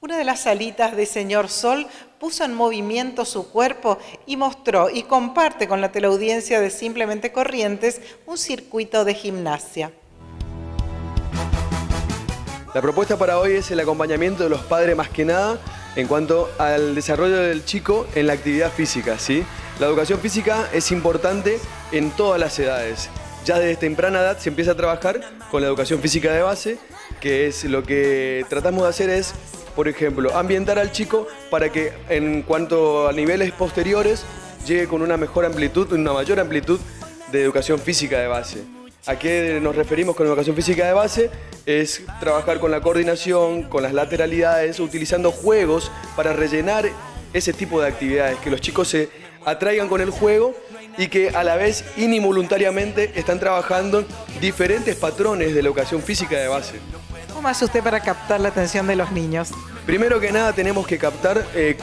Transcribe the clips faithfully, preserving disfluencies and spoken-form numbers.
Una de las salitas de Señor Sol puso en movimiento su cuerpo y mostró y comparte con la teleaudiencia de Simplemente Corrientes un circuito de gimnasia. La propuesta para hoy es el acompañamiento de los padres más que nada en cuanto al desarrollo del chico en la actividad física, ¿sí? La educación física es importante en todas las edades. Ya desde temprana edad se empieza a trabajar con la educación física de base, que es lo que tratamos de hacer es, por ejemplo, ambientar al chico para que en cuanto a niveles posteriores llegue con una mejor amplitud, una mayor amplitud de educación física de base. ¿A qué nos referimos con educación física de base? Es trabajar con la coordinación, con las lateralidades, utilizando juegos para rellenar ese tipo de actividades, que los chicos se atraigan con el juego y que a la vez involuntariamente están trabajando diferentes patrones de la educación física de base. ¿Cómo hace usted para captar la atención de los niños? Primero que nada tenemos que captar, eh,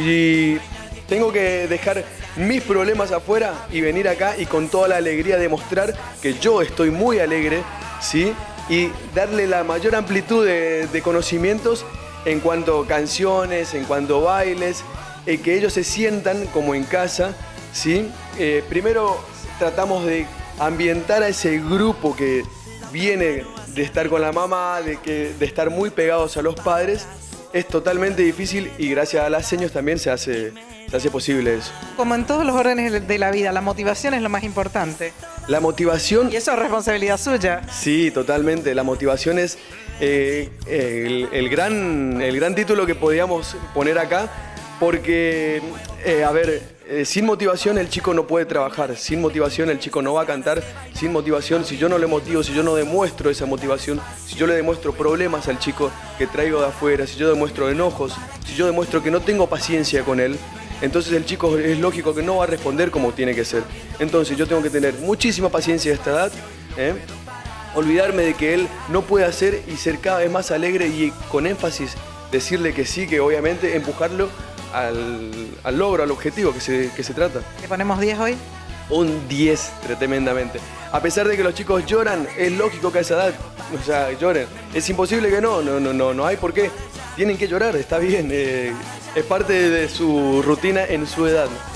si tengo que dejar mis problemas afuera y venir acá y con toda la alegría demostrar que yo estoy muy alegre, ¿sí? Y darle la mayor amplitud de, de conocimientos en cuanto a canciones, en cuanto a bailes, eh, que ellos se sientan como en casa, ¿sí? Eh, primero tratamos de ambientar a ese grupo que viene de estar con la mamá, de, que, de estar muy pegados a los padres. Es totalmente difícil y gracias a las señas también se hace, se hace posible eso. Como en todos los órdenes de la vida, la motivación es lo más importante. La motivación... Y eso es responsabilidad suya. Sí, totalmente. La motivación es eh, el, el, gran, el gran título que podíamos poner acá, porque, eh, a ver, eh, sin motivación el chico no puede trabajar, sin motivación el chico no va a cantar, sin motivación, si yo no le motivo, si yo no demuestro esa motivación, si yo le demuestro problemas al chico que traigo de afuera, si yo demuestro enojos, si yo demuestro que no tengo paciencia con él, entonces el chico es lógico que no va a responder como tiene que ser. Entonces yo tengo que tener muchísima paciencia a esta edad, ¿eh? Olvidarme de que él no puede hacer y ser cada vez más alegre y con énfasis decirle que sí, que obviamente empujarlo al, al logro, al objetivo que se, que se trata. ¿Le ponemos diez hoy? Un diez, tremendamente. A pesar de que los chicos lloran, es lógico que a esa edad, o sea, lloren. Es imposible que no, no, no, no, no hay por qué. Tienen que llorar, está bien, eh, es parte de su rutina en su edad.